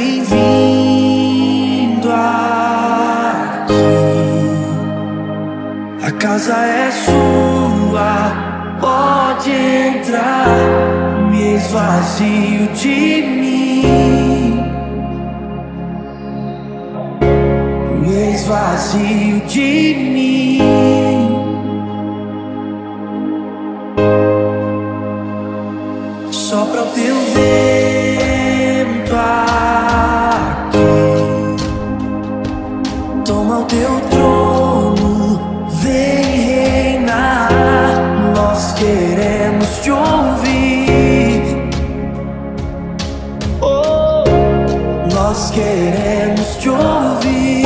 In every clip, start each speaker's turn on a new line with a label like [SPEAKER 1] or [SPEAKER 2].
[SPEAKER 1] bem-vindo aqui. A casa é sua, pode entrar. Me esvazio de mim, me esvazio de mim. Sopra o teu vento aqui, toma o teu trono, vem reinar. Nós queremos te ouvir, oh, nós queremos te ouvir.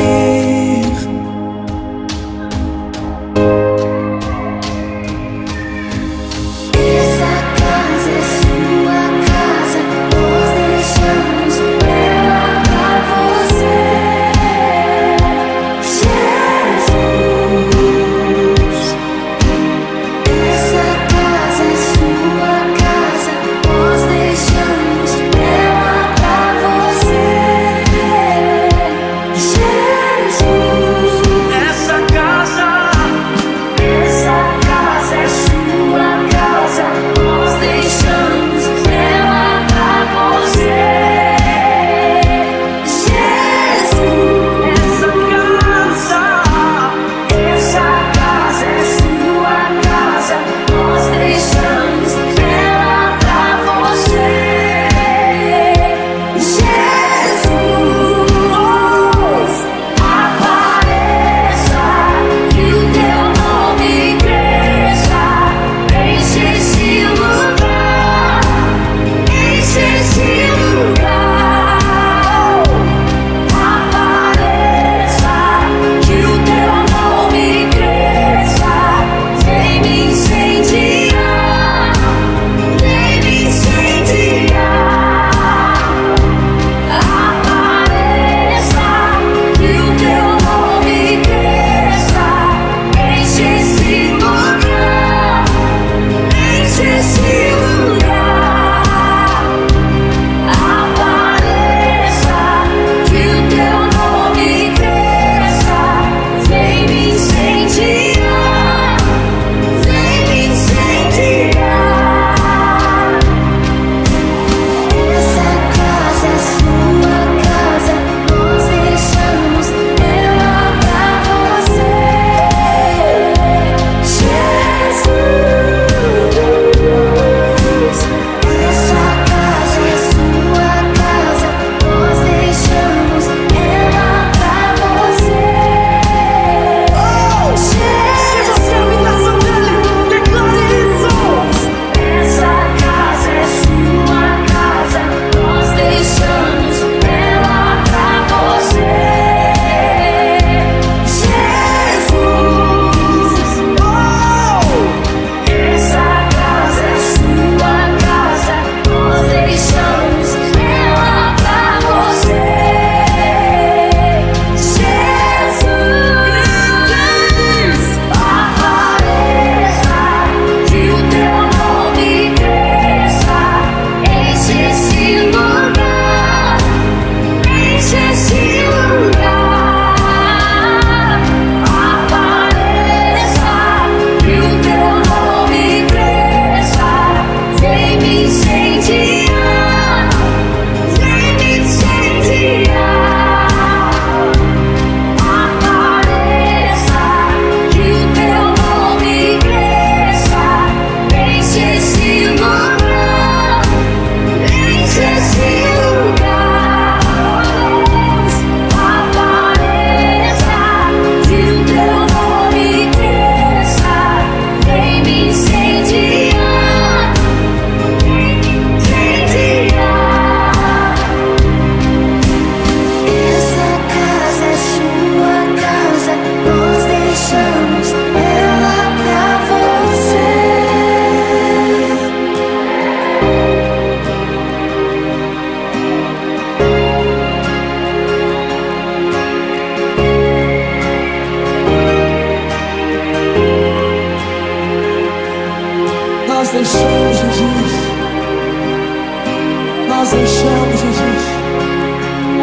[SPEAKER 2] deixamos, Jesus. Nós deixamos, Jesus.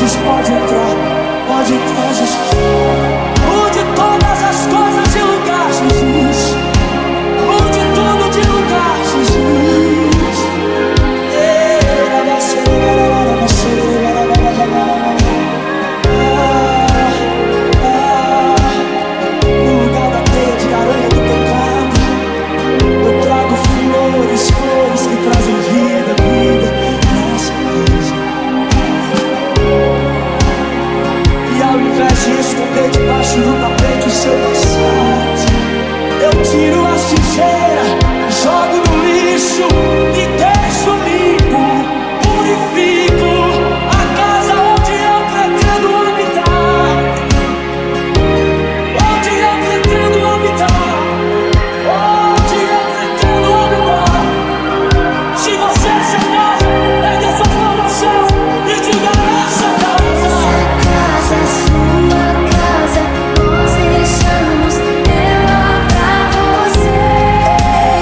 [SPEAKER 1] Jesus, pode entrar, Jesus. Mude todas as coisas de lugar, Jesus. Mude tudo de lugar, Jesus. No lugar da teia de aranha do pecado, eu trago flores, flores que trazem vida, vida nessa casa. E ao invés de esconder debaixo do tapete o seu passado, eu tiro as tigeiras, jogo no lixo e deixo limpo, purifico a casa onde eu pretendo habitar. Onde eu pretendo habitar. Onde eu pretendo habitar. Se você é senhosa, ergue suas mãos ao céu e diga: essa casa.
[SPEAKER 2] Essa casa é sua casa, nós deixamos ela pra você.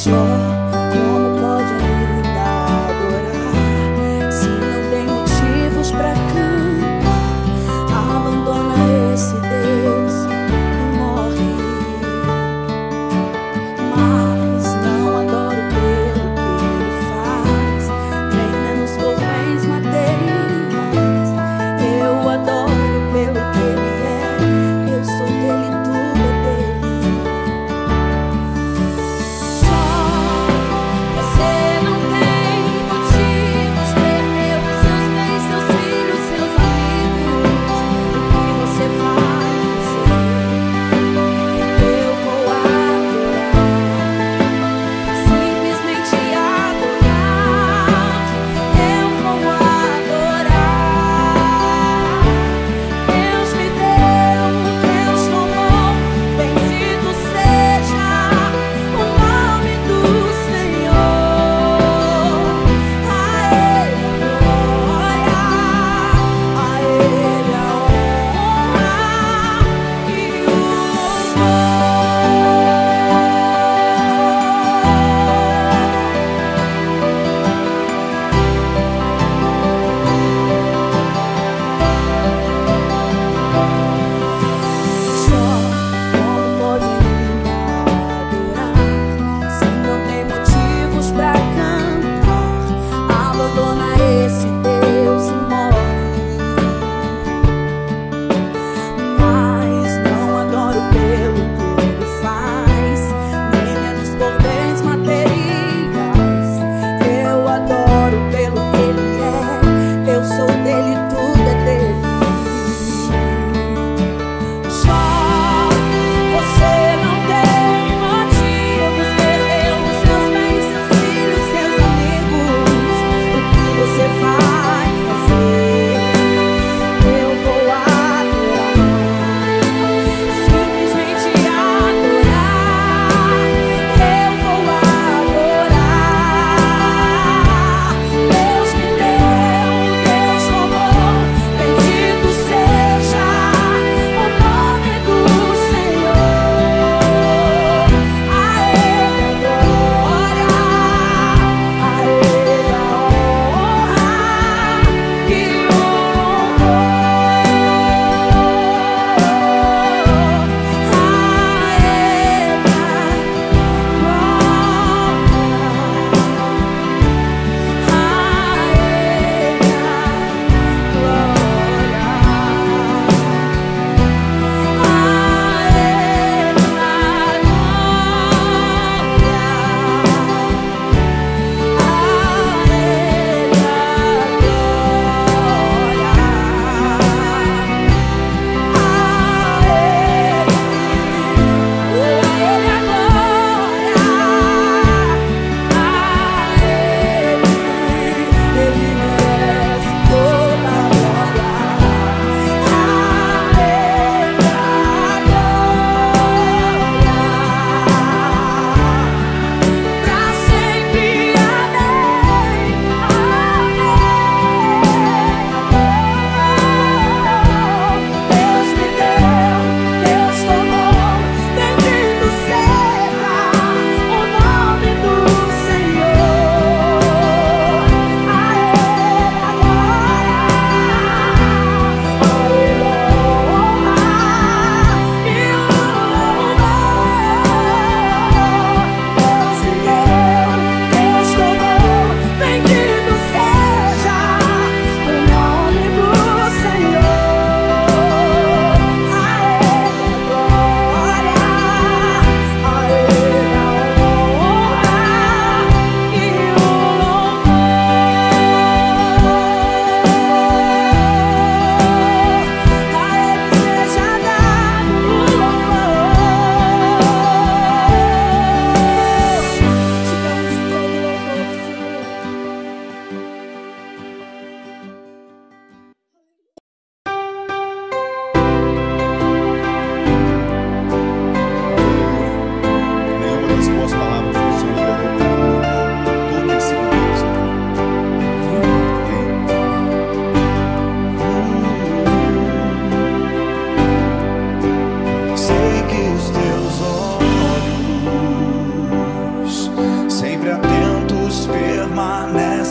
[SPEAKER 3] só. Como pode ainda adorar se não tem motivos pra cantar? Abandona esse Deus e morre. Mas não adoro pelo que ele faz, nem menos por bens materiais. Eu adoro pelo que ele é. Eu sou dele, tudo é dele. Só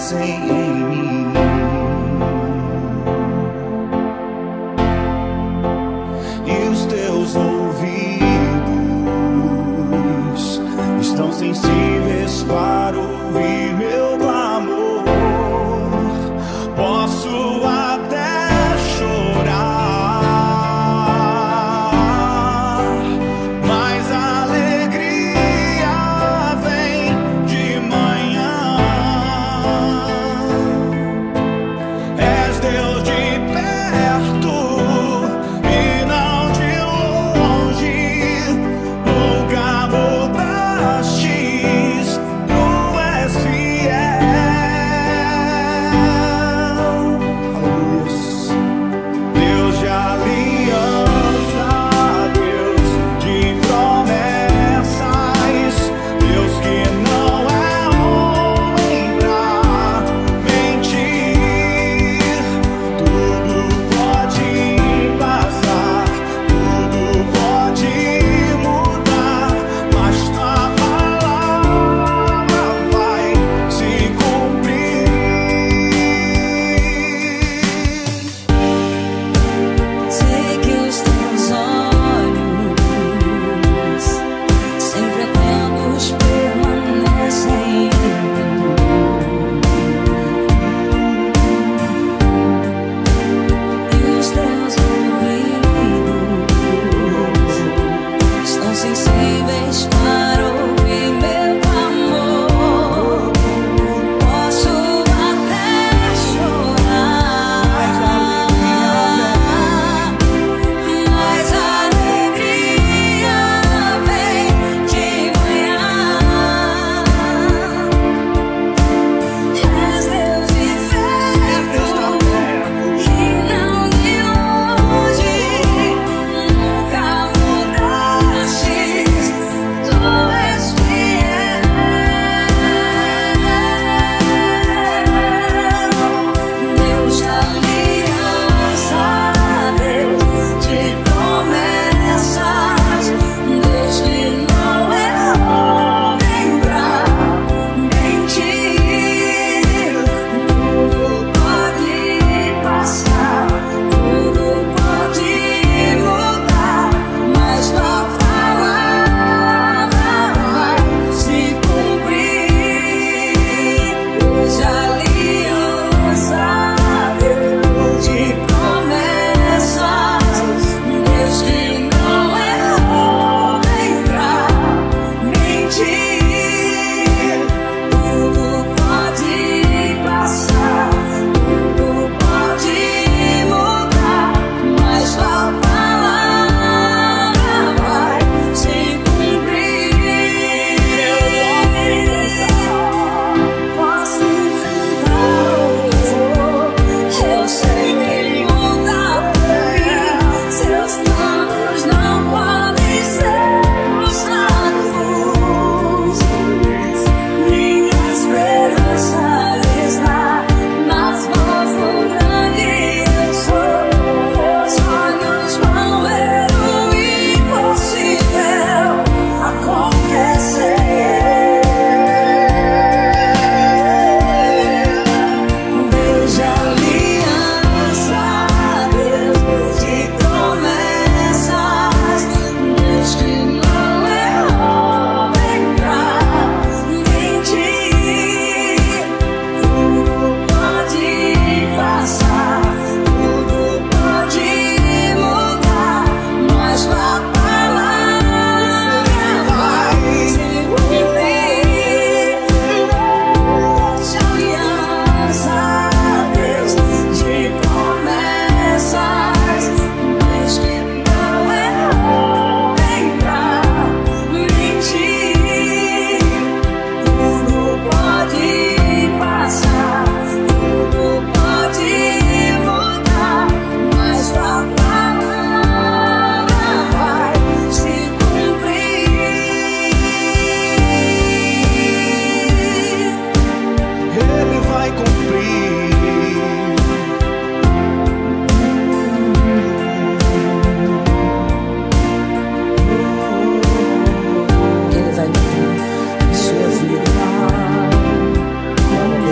[SPEAKER 1] permanecem em mim. E os teus ouvidos estão sensíveis para ouvir meu clamor. Posso até chorar, mas a alegria vem de manhã.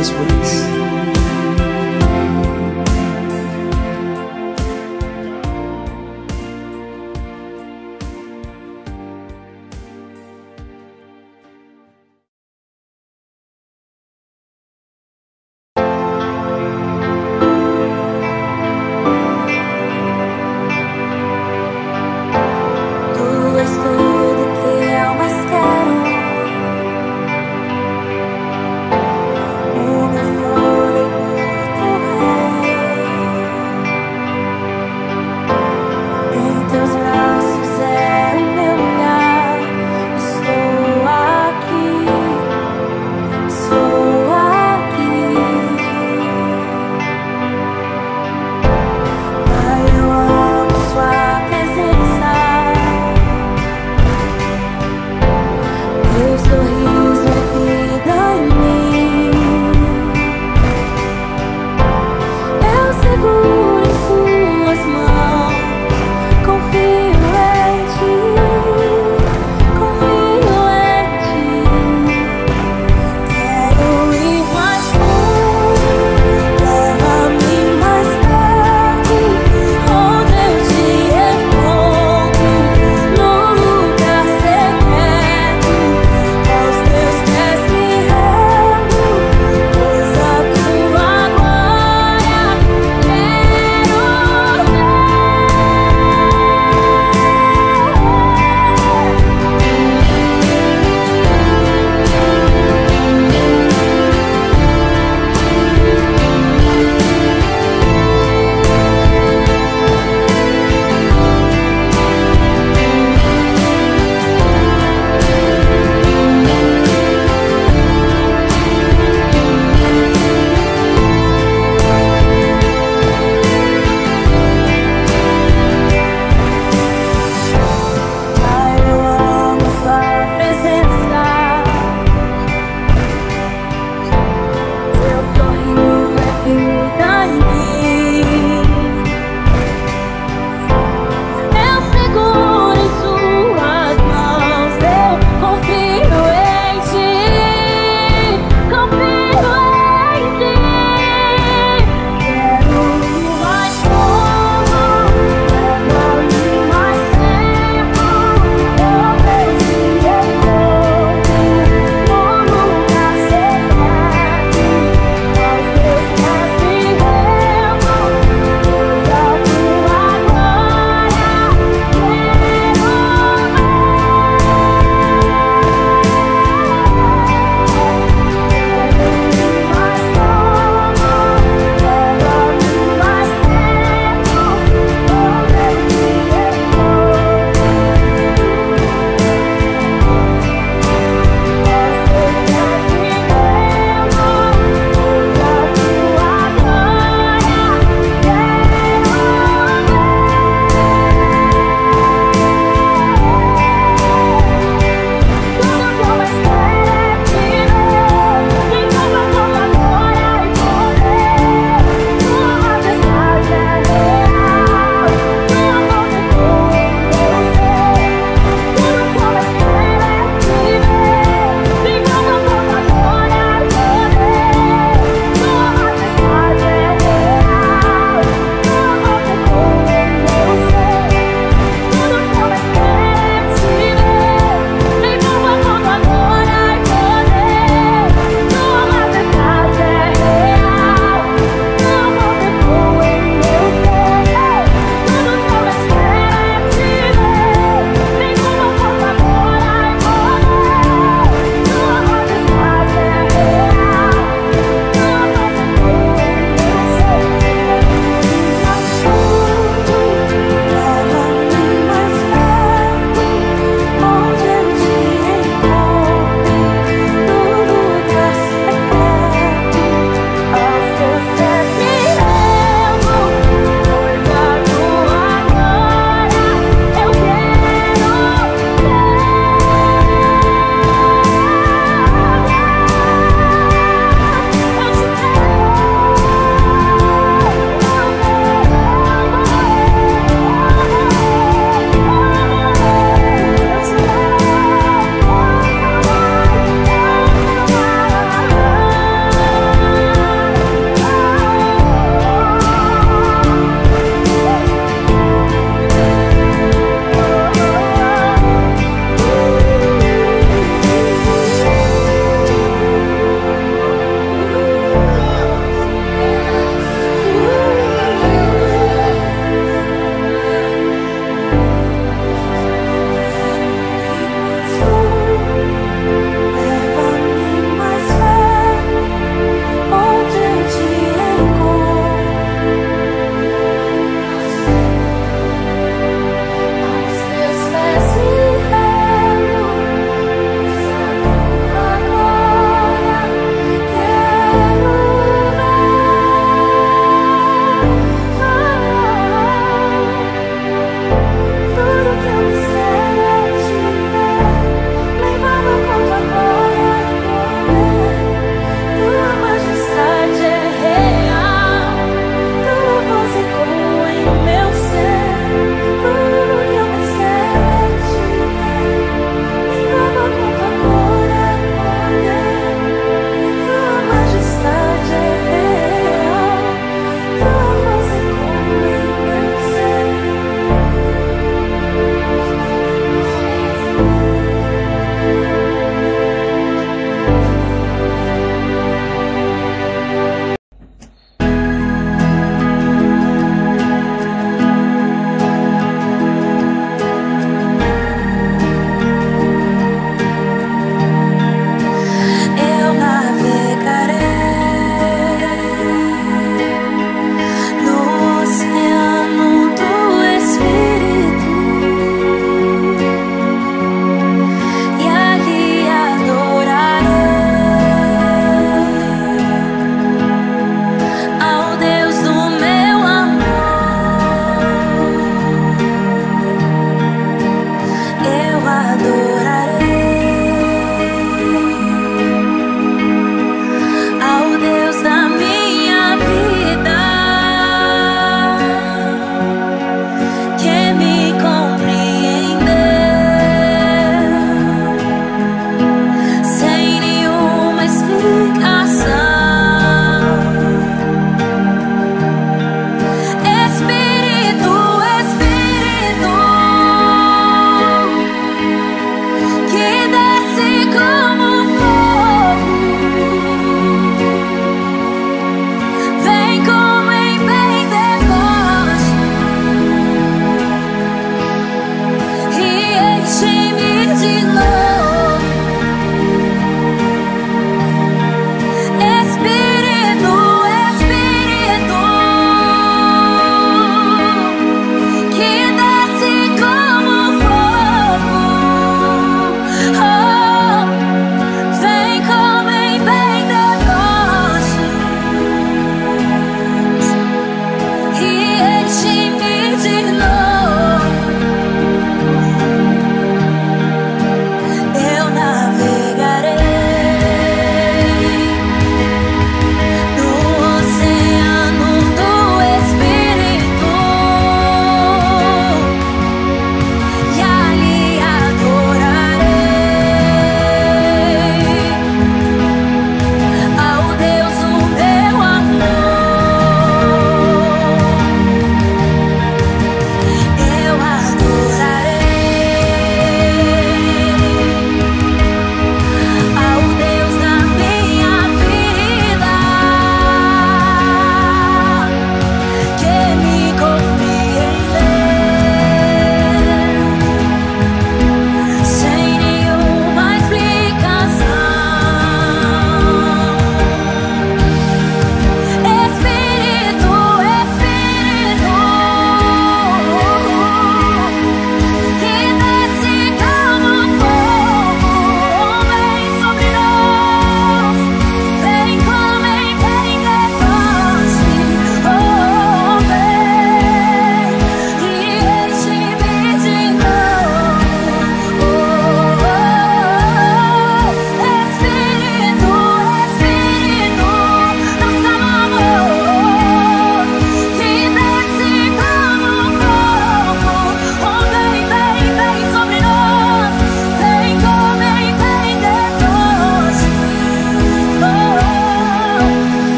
[SPEAKER 1] gracias por isso.
[SPEAKER 3] Tu és tudo que eu mais quero. O meu fogo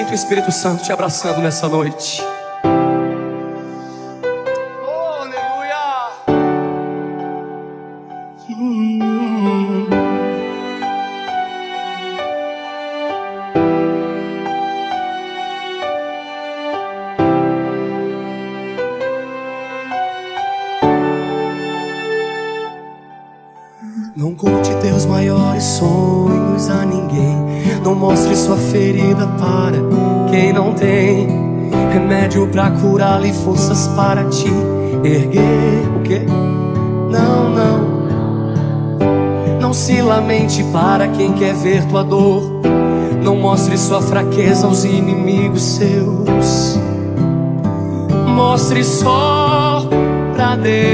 [SPEAKER 4] Sinto o Espírito Santo te abraçando nessa noite. Oh, aleluia! Não conte teus maiores sonhos a ninguém. Não mostre sua ferida para quem não tem remédio pra curá-la e forças para te erguer. O quê? Não, não. Não se lamente para quem quer ver tua dor. Não mostre sua fraqueza aos inimigos seus. Mostre só pra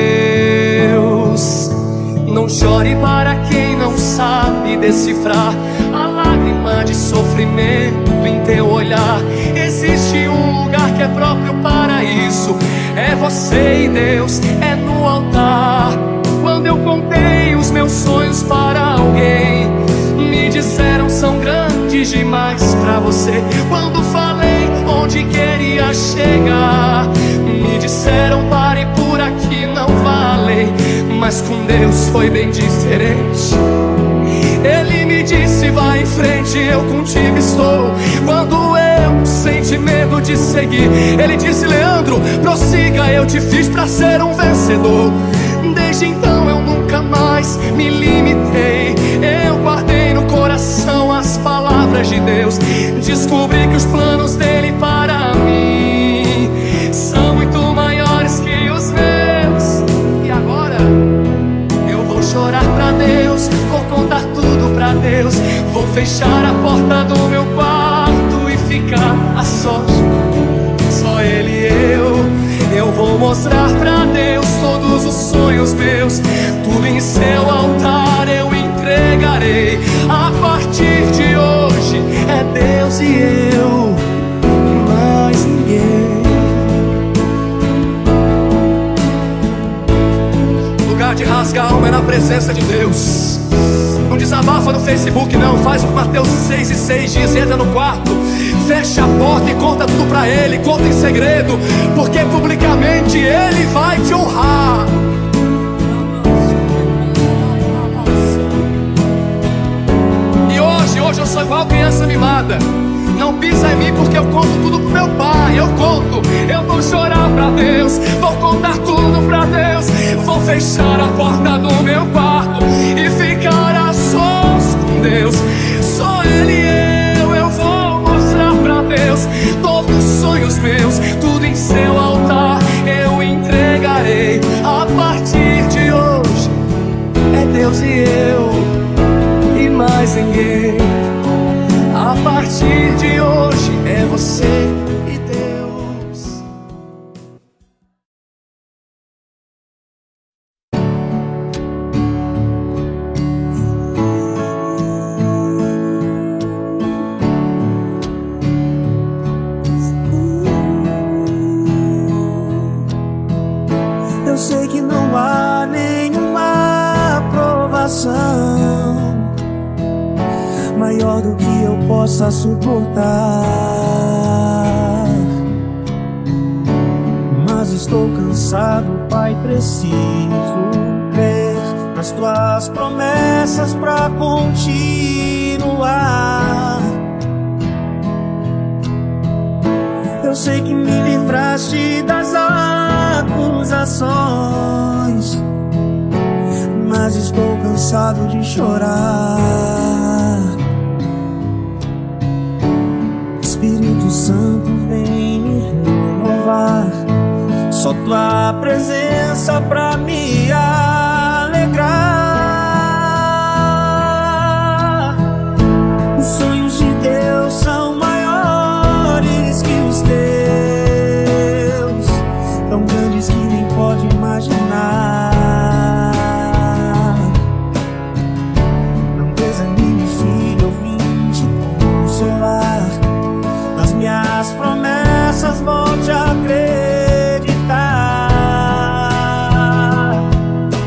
[SPEAKER 4] Deus. Não chore para quem não sabe decifrar a lágrima de sofrimento em teu olhar. Existe um lugar que é próprio para isso. É você e Deus, é no altar. Quando eu contei os meus sonhos para alguém, me disseram são grandes demais pra você. Quando falei onde queria chegar, me disseram pare por aqui, não valem. Mas com Deus foi bem diferente. Ele me disse vai em frente, eu contigo estou. Quando eu senti medo de seguir, ele disse Leandro, prossiga, eu te fiz pra ser um vencedor. Desde então eu nunca mais me limitei. Eu guardei no coração as palavras de Deus. Descobri que os planos dele para mim são muito maiores que os meus. E agora eu vou chorar pra Deus, vou contar tudo pra Deus. Vou fechar a porta do meu quarto e ficar a sós, só ele e eu. Eu vou mostrar pra Deus todos os sonhos meus. Tudo em seu altar eu entregarei. A partir de hoje é Deus e eu, mais ninguém. Lugar de rasgar a alma é na presença de Deus. Não desabafa no Facebook não, faz o que Mateus 6:6 diz. Entra no quarto, fecha a porta e conta tudo pra ele. Conta em segredo, porque publicamente ele vai te honrar. E hoje eu sou igual criança mimada. Não pisa em mim porque eu conto tudo pro meu pai. Eu conto, eu vou chorar pra Deus, vou contar tudo pra Deus. Vou fechar a porta do meu quarto e ficar a sós com Deus. Só ele e eu vou mostrar pra Deus todos os sonhos meus. Tudo em seu altar eu entregarei. A partir de hoje é Deus e eu, e mais ninguém. A partir de hoje é você e Deus.
[SPEAKER 1] Eu sei que não há nenhuma aprovação maior do que eu possa suportar, mas estou cansado, Pai, preciso crer nas tuas promessas pra continuar. Eu sei que me livraste das acusações, mas estou cansado de chorar. Espírito Santo, vem me renovar. Só tua presença pra me alegrar. Os sonhos de Deus são maiores que os teus, tão grandes que nem pode imaginar. Não desanime, filho, eu vim te consolar. Nas minhas promessas volte a acreditar.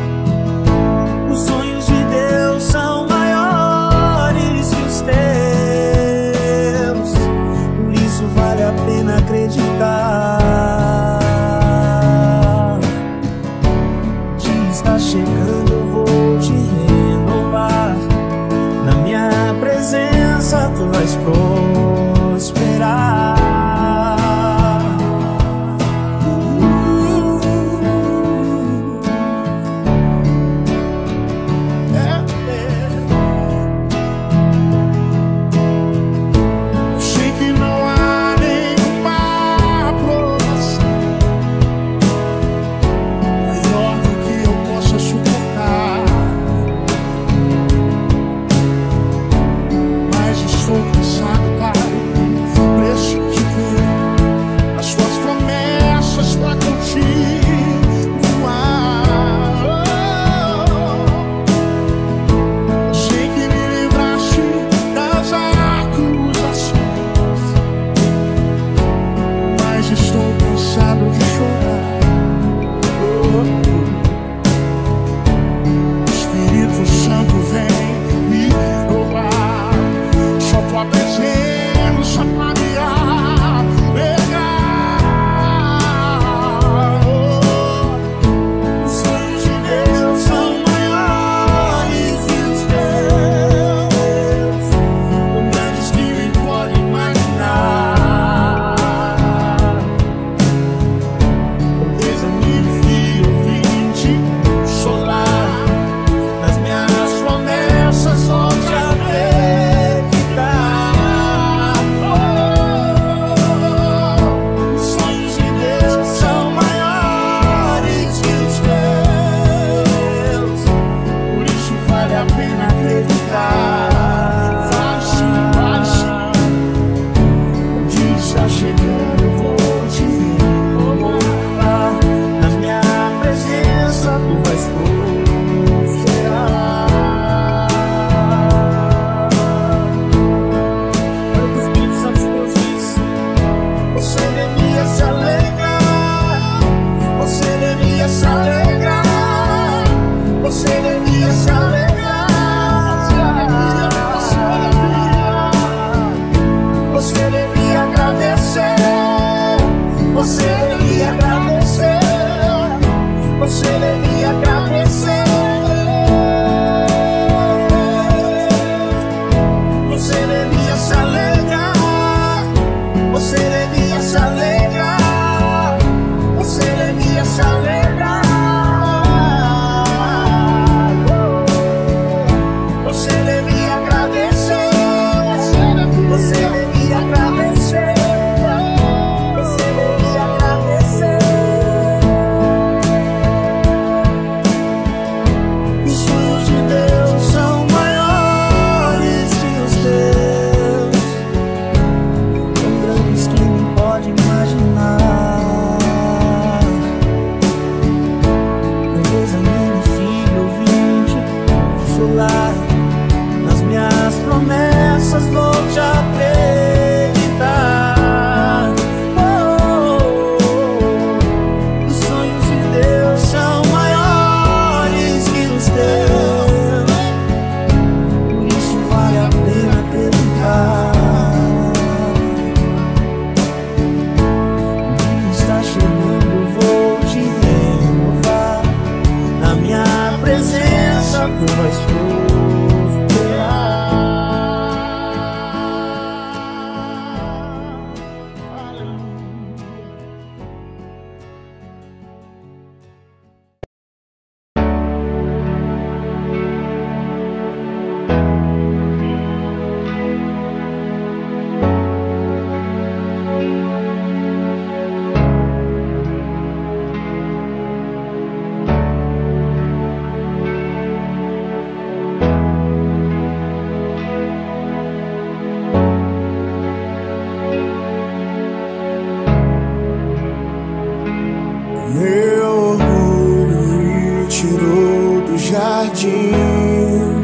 [SPEAKER 5] jardim.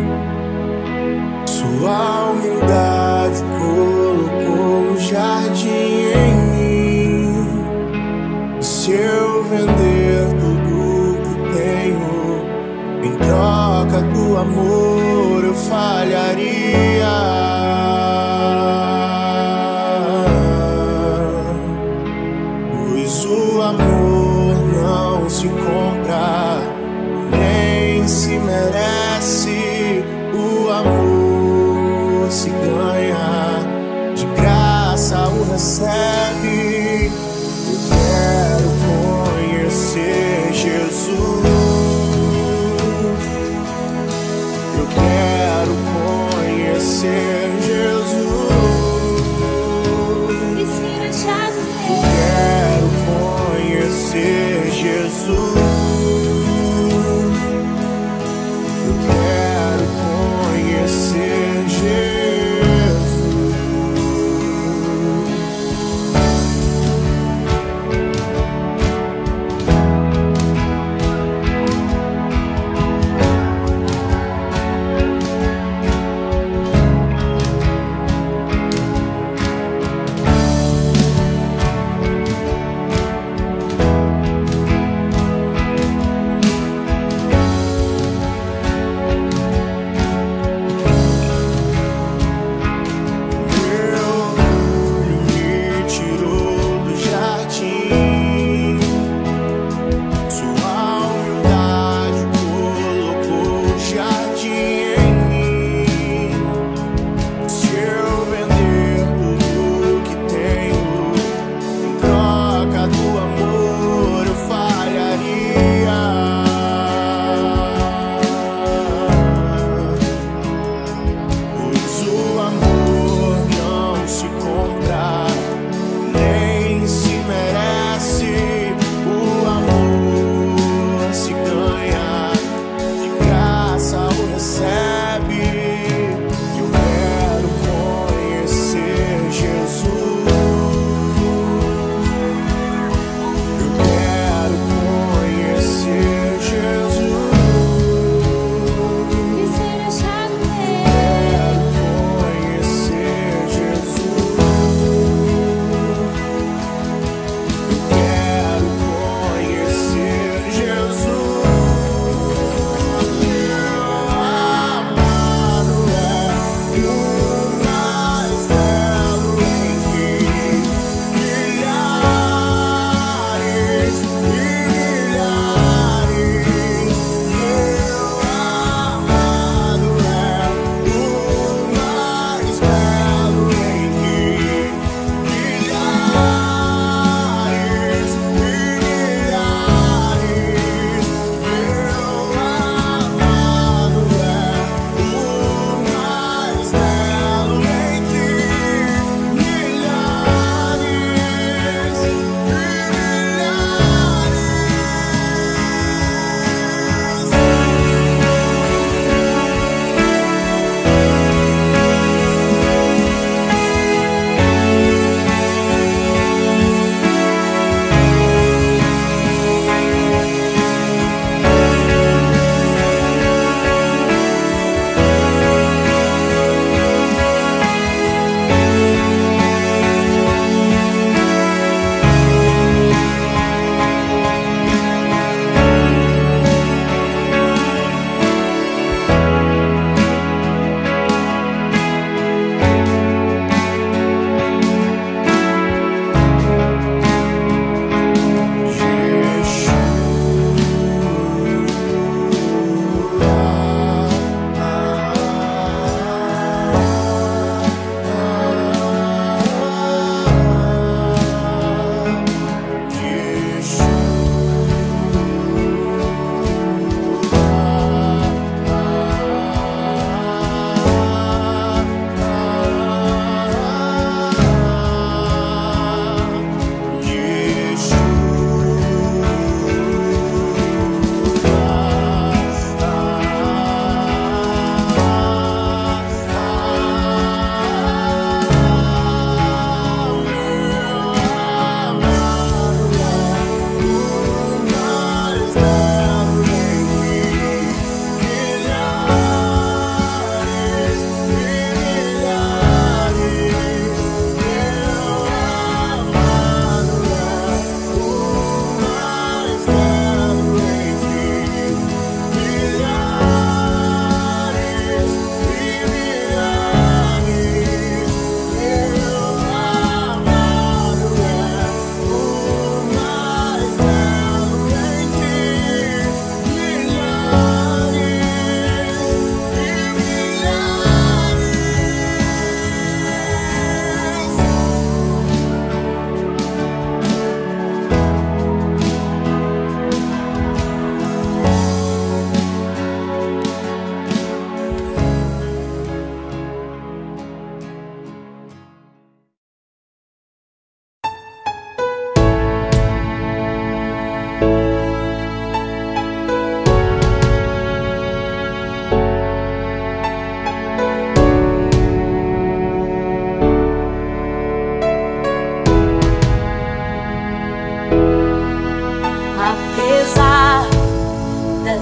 [SPEAKER 5] Sua humildade colocou o jardim em mim. Se eu vender tudo que tenho em troca do amor, eu falharia. Pois o amor não se compra, nem se merece. O amor se ganha, de graça o recebe. Eu quero conhecer Jesus. Eu quero conhecer Jesus. Eu quero conhecer Jesus. Eu quero conhecer Jesus.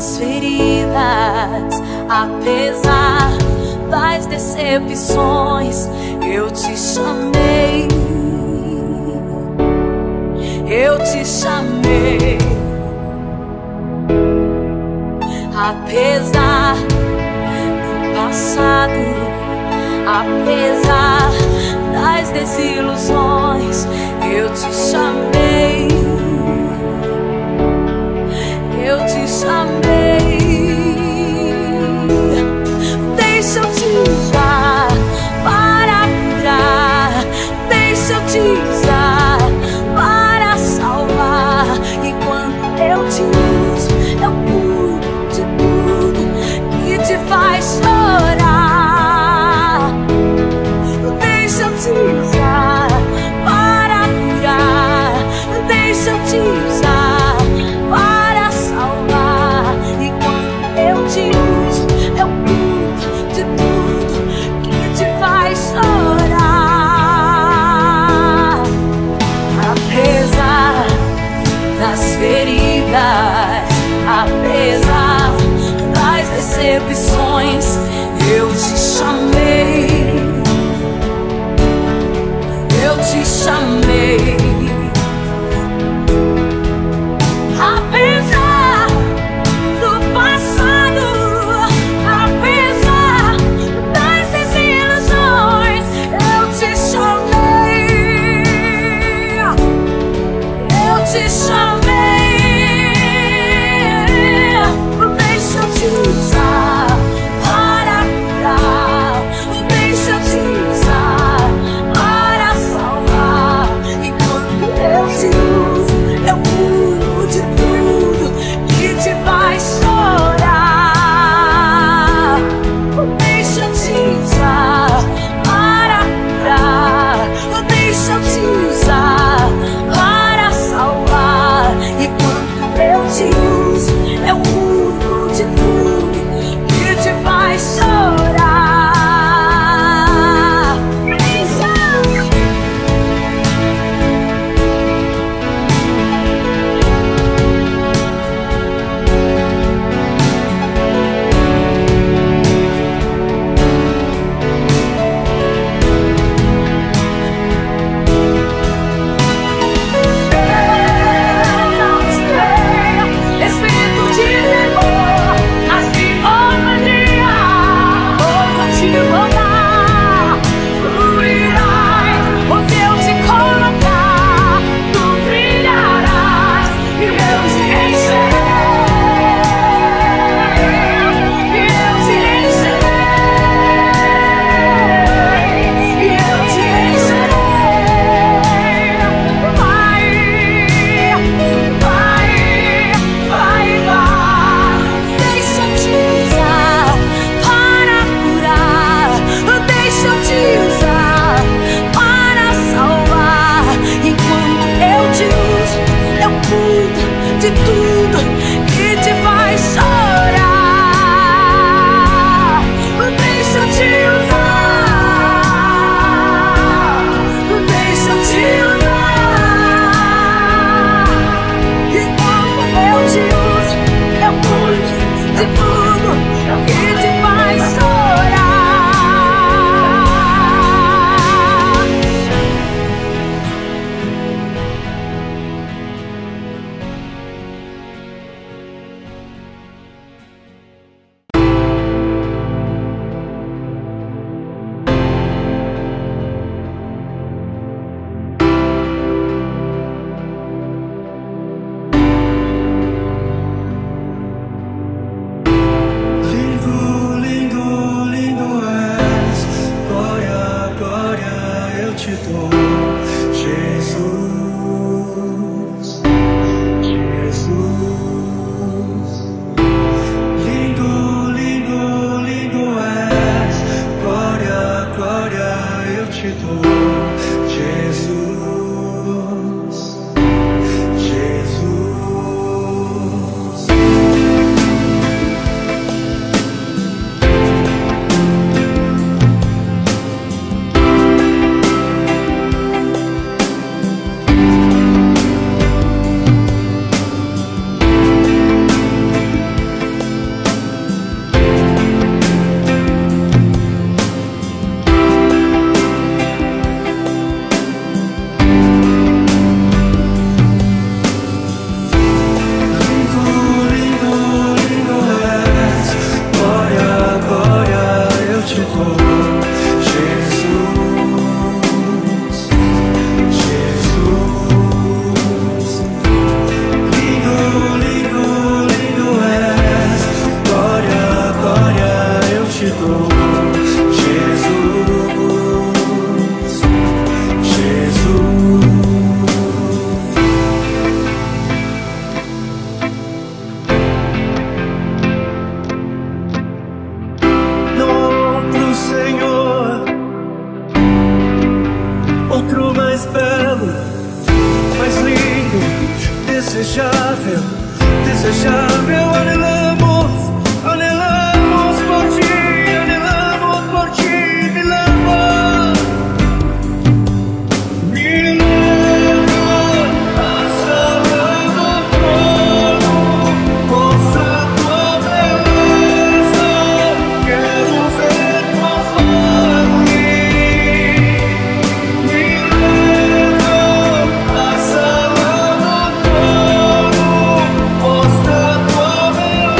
[SPEAKER 3] nas feridas, apesar das decepções, eu te chamei, eu te chamei. Apesar do passado, apesar das desilusões, eu te chamei, eu te chamei. Deixa eu te usar para curar, deixa eu te usar para salvar. E quando eu te uso, eu cuido de tudo que te faz chorar. Deixa eu te usar para curar, deixa eu te usar para salvar. E quando eu te uso, eu cuido de tudo que te faz chorar. Apesar das feridas, apesar das decepções, eu te chamei, eu te chamei. Apesar do passado, apesar das desilusões, eu te chamei, eu te chamei. Deixa eu te usar para curar, deixa eu te usar para salvar. E quando eu te uso, eu cuido de tudo que te faz chorar. Deixa eu te usar para curar, deixa eu te usar para salvar. E quando eu te uso, eu cuido de tudo que te faz chorar. Espírito de temor, as que ousadia, ousa te rodar. Fluirás, onde eu te colocar, tu brilharás e eu te encherei, e eu te encherei, e eu te encherei. Vai, vai, vai, vai. Deixa eu te usar para curar, deixa eu te usar para salvar. E quando eu te uso, eu cuido de tudo que te faz chorar. Deixa eu te usar, deixa eu te usar. E quando eu te uso, eu cuido de tudo que te faz chorar.
[SPEAKER 5] desejável, desejável. Anelamos por ti, me leva. Me leva à sala do trono, mostra tua beleza, quero ver tua face. Me leva à sala do trono, mostra tua beleza.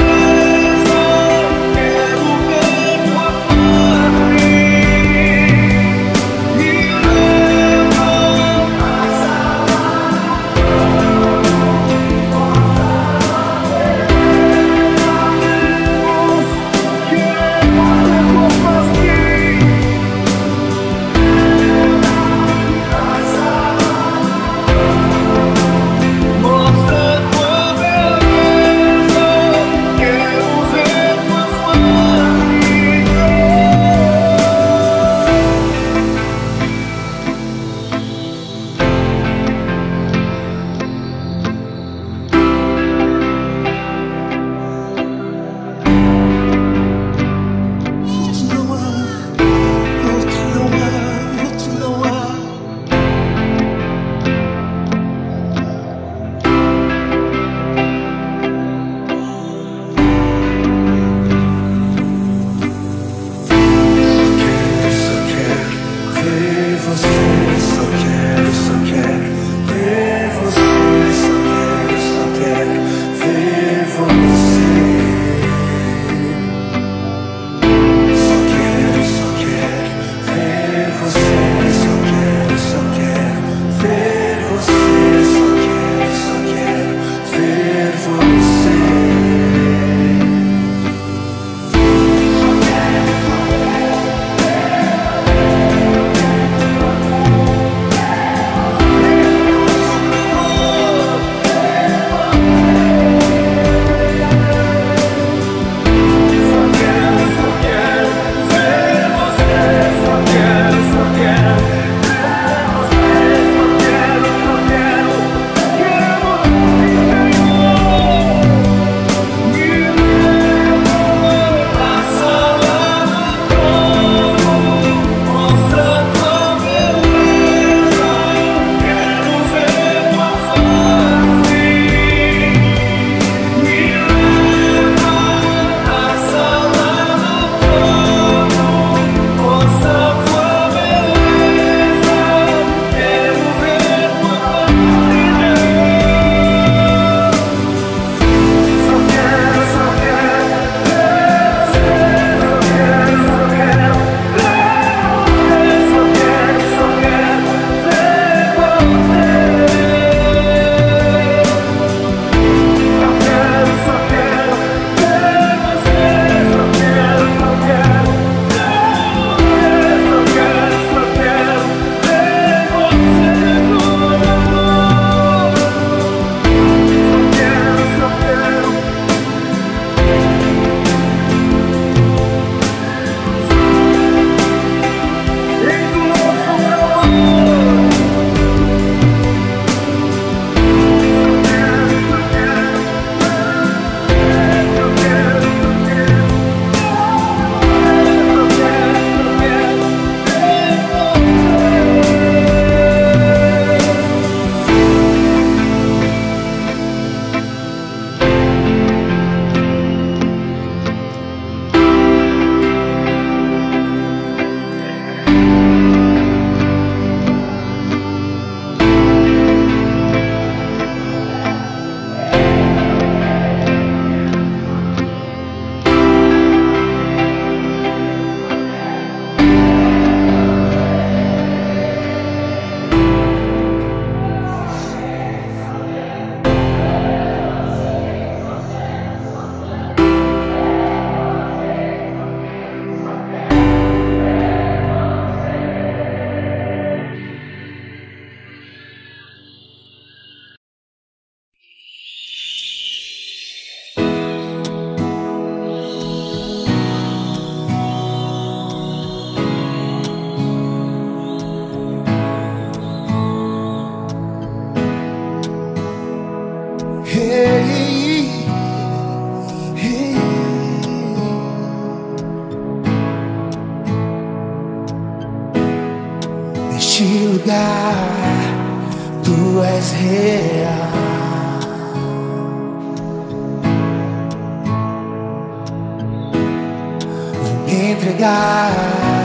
[SPEAKER 1] entregar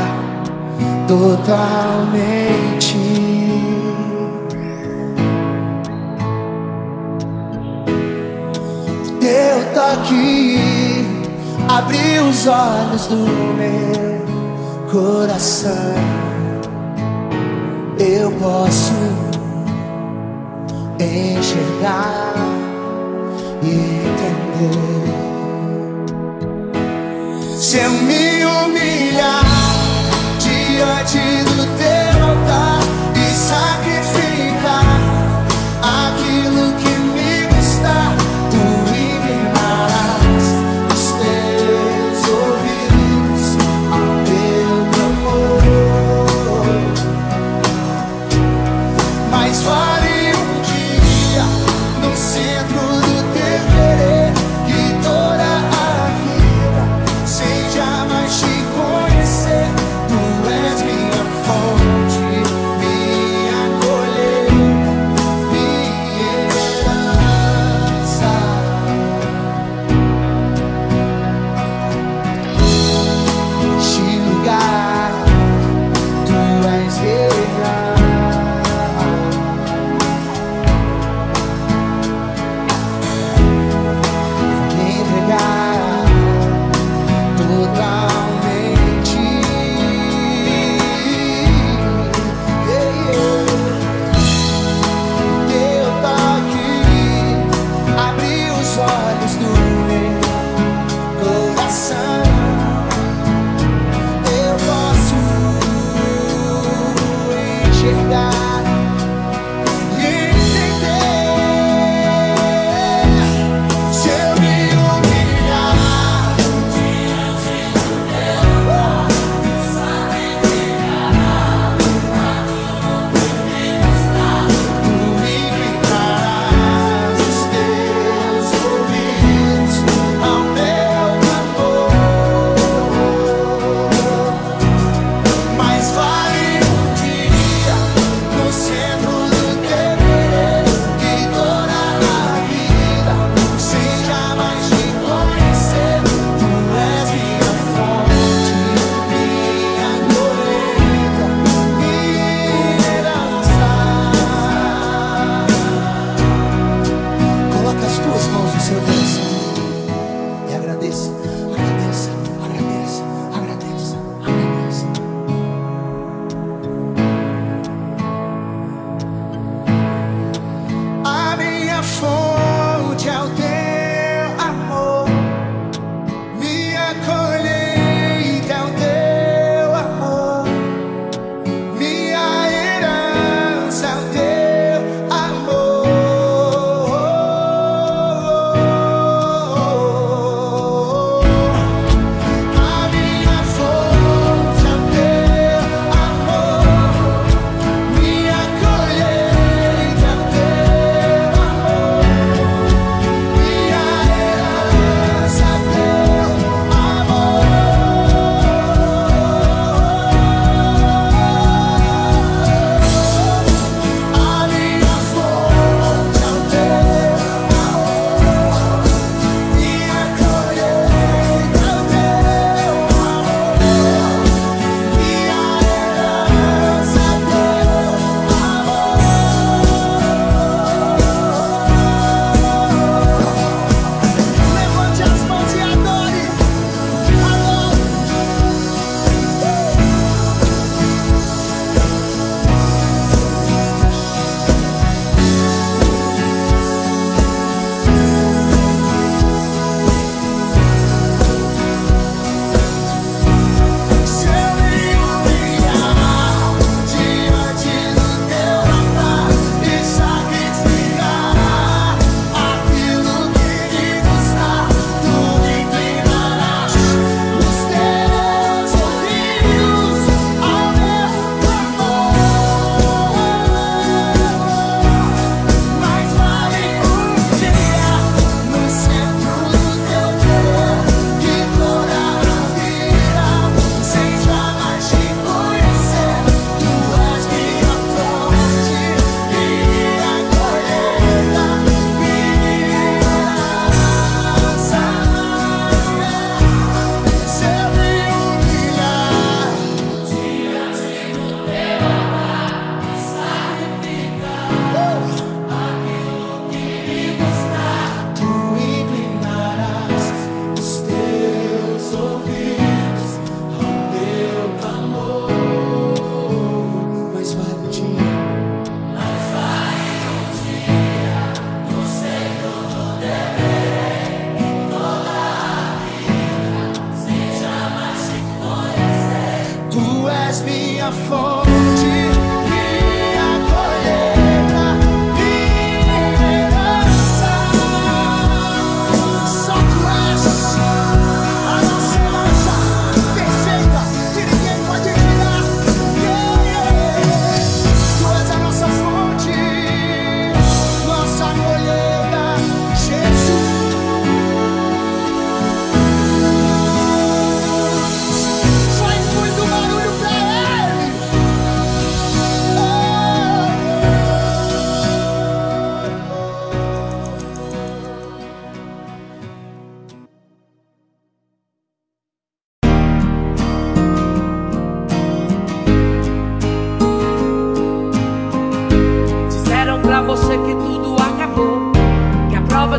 [SPEAKER 1] totalmente. Teu toque abriu os olhos do meu coração. Eu posso enxergar e entender. Se eu me humilhar diante do teu altar e sacrificar aquilo que me custa, tu inclinarás os teus ouvidos ao meu clamor. Mas vale um dia no centro do teu querer, que toda a vida seja mais te conhecer.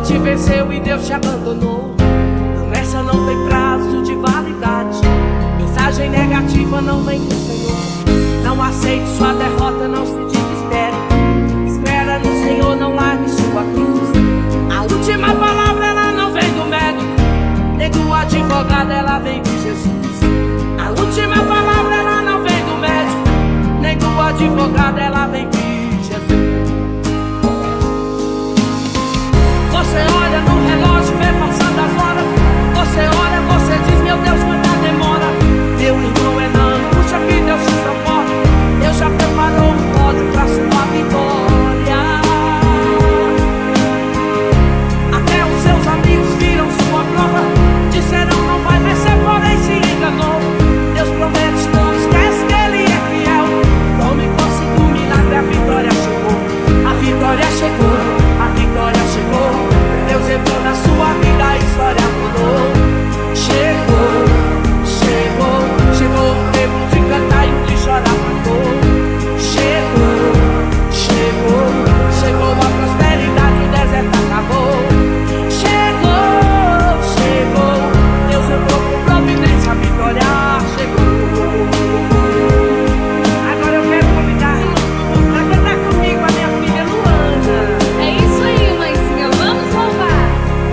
[SPEAKER 6] te venceu e Deus te abandonou. Promessa não tem prazo de validade. Mensagem negativa não vem do Senhor. Não aceite sua derrota, não se desespere. Espera no Senhor, não largue sua cruz. A última palavra ela não vem do médico, nem do advogado, ela vem de Jesus. A última palavra ela não vem do médico, nem do advogado, ela vem de Jesus. Você olha no relógio, vê passando as horas. Você olha, você diz, meu Deus, quanta demora. Meu irmão, é na angústia que Deus te socorre. Deus já preparou um pódio pra sua vitória. Até os seus amigos viram sua prova, disseram não vai vencer, porém se enganou. Deus promete, não esquece que Ele é fiel. Tome posse do milagre, a vitória chegou. A vitória chegou, a vitória chegou. Deus entrou na sua vida, a história mudou. Chegou, chegou, chegou o tempo de cantar e de chorar passou. Chegou, chegou, chegou a prosperidade, o deserto acabou. Chegou, chegou, Deus entrou com providência, a vitória chegou. Agora eu quero convidar pra cantar comigo a minha filha Luana.
[SPEAKER 3] É isso aí, mãezinha, vamos louvar.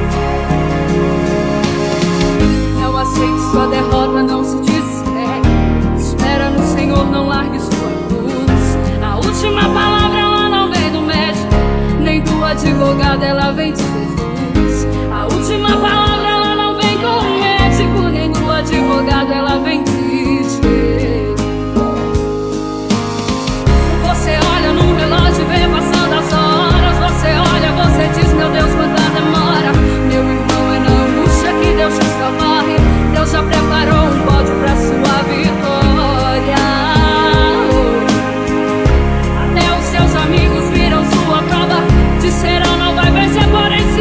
[SPEAKER 3] Não aceite sua derrota, não se desespere. Espera no Senhor, não largue sua cruz. A última palavra ela não vem do médico, nem do advogado, ela vem de Jesus. A última palavra ela não vem do médico, nem do advogado, ela vem de Jesus. Você olha no relógio e vê passando as horas. Você olha, você diz, meu Deus, quanta demora. Meu irmão, é na angústia que Deus te socorre. Deus já preparou um pódio pra sua vitória. Até os seus amigos viram sua prova, disseram não vai vencer, porém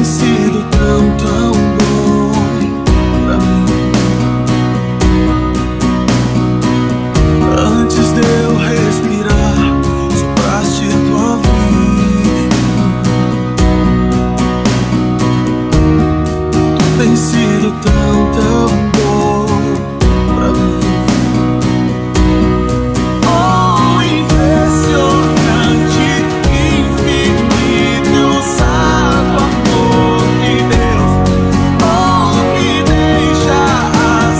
[SPEAKER 5] tem sido tão, tão bom pra mim. Antes de eu respirar, sopraste tua vida. Tu tem sido tão, tão bom pra mim. Oh, impressionante, infinito, ousado amor de Deus. Oh, que deixa as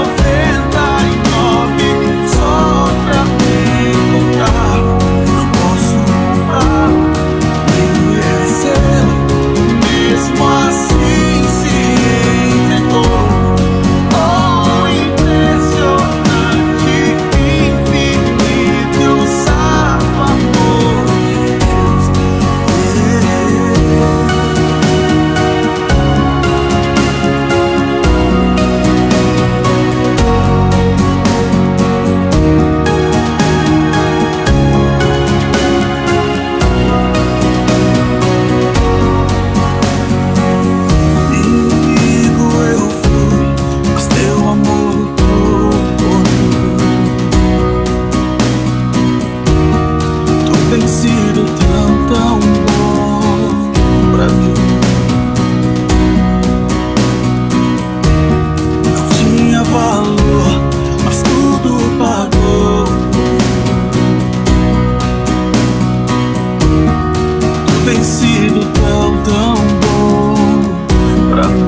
[SPEAKER 5] 99 só pra me encontrar. Não posso comprar nem merecer, mesmo assim se entregou. Oh, impressionante, infinito, ousado amor de Deus. Inimigo eu fui, mas teu amor lutou por mim. Tu tem sido tão, tão bom pra mim. Não tinha valor, mas tudo pagou. Tu tem sido tão, tão bom pra mim.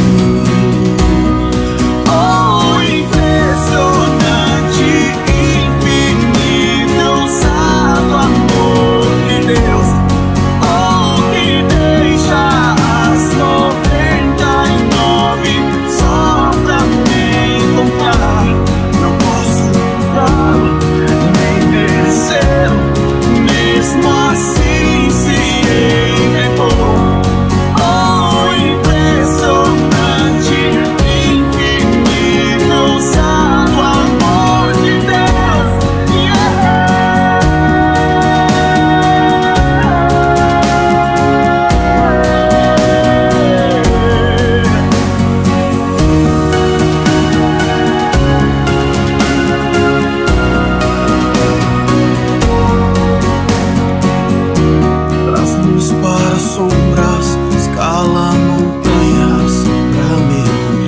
[SPEAKER 5] Oh, impressionante, infinito, ousado amor de Deus. Oh, que deixa as 99 só pra me encontrar. Não posso comprá-lo, nem merecê-lo, mesmo assim se entregou. Oh, impressionante, infinito, ousado amor de Deus. Traz luz para sombras, escala montanhas pra me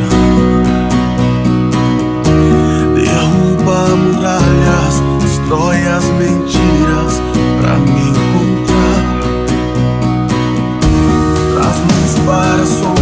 [SPEAKER 5] encontrar. Derruba muralhas, destrói as mentiras pra me encontrar. Traz luz para sombras,